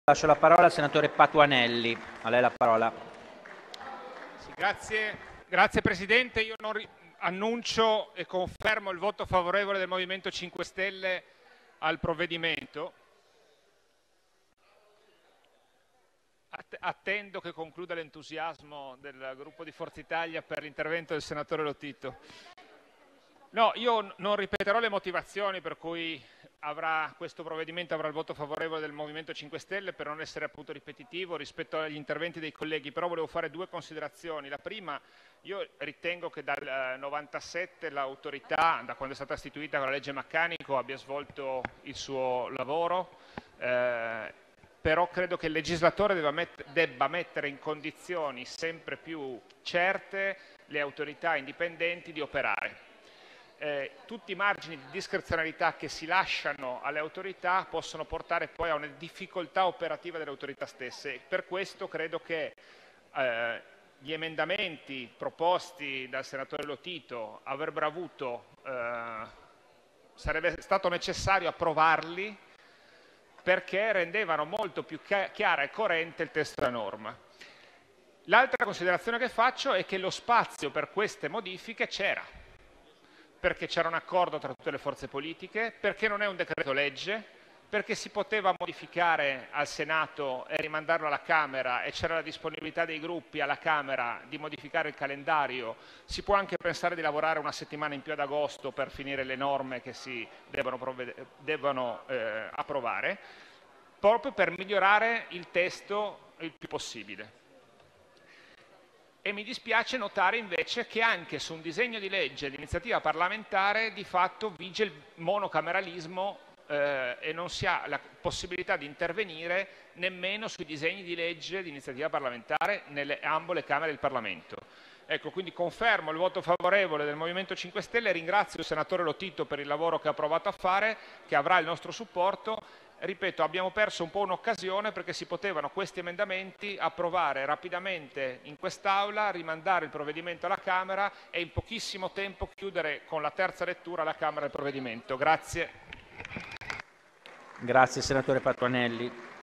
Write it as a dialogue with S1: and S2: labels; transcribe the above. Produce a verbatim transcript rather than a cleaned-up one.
S1: Lascio la parola al senatore Patuanelli. A lei la parola.
S2: Sì, grazie, grazie Presidente. Io non ri- annuncio e confermo il voto favorevole del Movimento cinque Stelle al provvedimento. Att- Attendo che concluda l'entusiasmo del gruppo di Forza Italia per l'intervento del senatore Lotito. No, io n- non ripeterò le motivazioni per cui avrà, questo provvedimento avrà il voto favorevole del Movimento cinque Stelle, per non essere appunto ripetitivo rispetto agli interventi dei colleghi, però volevo fare due considerazioni. La prima, io ritengo che dal eh, novantasette l'autorità, da quando è stata istituita con la legge Maccanico, abbia svolto il suo lavoro, eh, però credo che il legislatore debba, met- debba mettere in condizioni sempre più certe le autorità indipendenti di operare. Eh, tutti i margini di discrezionalità che si lasciano alle autorità possono portare poi a una difficoltà operativa delle autorità stesse. Per questo credo che eh, gli emendamenti proposti dal senatore Lotito avrebbero avuto, eh, sarebbe stato necessario approvarli perché rendevano molto più chiara e coerente il testo della norma. L'altra considerazione che faccio è che lo spazio per queste modifiche c'era, perché c'era un accordo tra tutte le forze politiche, perché non è un decreto legge, perché si poteva modificare al Senato e rimandarlo alla Camera e c'era la disponibilità dei gruppi alla Camera di modificare il calendario. Si può anche pensare di lavorare una settimana in più ad agosto per finire le norme che si devono, devono eh, approvare, proprio per migliorare il testo il più possibile. E mi dispiace notare invece che anche su un disegno di legge di iniziativa parlamentare di fatto vige il monocameralismo eh, e non si ha la possibilità di intervenire nemmeno sui disegni di legge di iniziativa parlamentare nelle ambo le Camere del Parlamento. Ecco, quindi confermo il voto favorevole del Movimento cinque Stelle, ringrazio il senatore Lotito per il lavoro che ha provato a fare, che avrà il nostro supporto. Ripeto, abbiamo perso un po' un'occasione perché si potevano questi emendamenti approvare rapidamente in quest'Aula, rimandare il provvedimento alla Camera e in pochissimo tempo chiudere con la terza lettura alla Camera il provvedimento. Grazie.
S1: Grazie senatore Patuanelli.